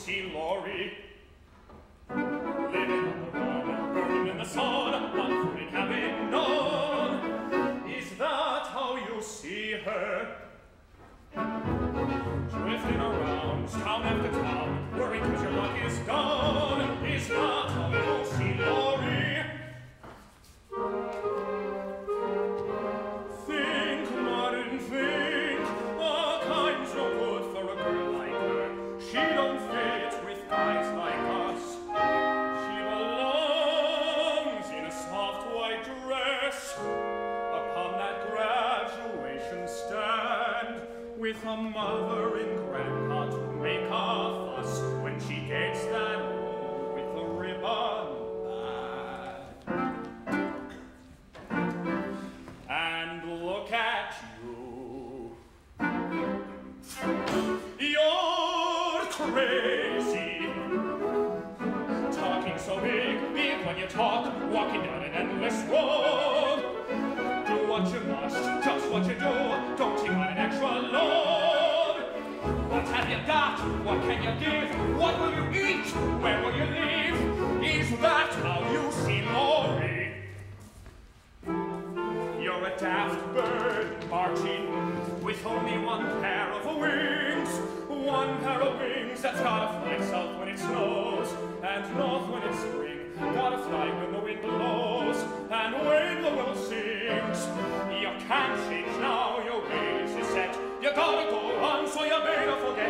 see Laurie? Living on the run, burning in the sun, one foot in having none. Is that how you see her? Drifting around, town after town, worried 'cause your luck is gone. Is that how you see Laurie? Think, Martin, think. A kind's no good for a girl like her. She don't fit with guys like us. She belongs in a soft white dress upon that graduation stand, with a mother and grandpa to make a fuss when she gets that with a ribbon band. And look at you. You're crazy. Talking so big, big when you talk, walking down an endless road. Do what you must, just what you do. Don't take on an extra load. What have you got? What can you give? What will you eat? Where will you live? Is that how you see Laurie? You're a daft bird marching with only one pair of wings. One pair of wings that's gotta fly south when it snows and north when it's spring. Gotta fly when the wind blows and when the willow sings. You can't change now, your ways is set. You gotta go on, so you better forget.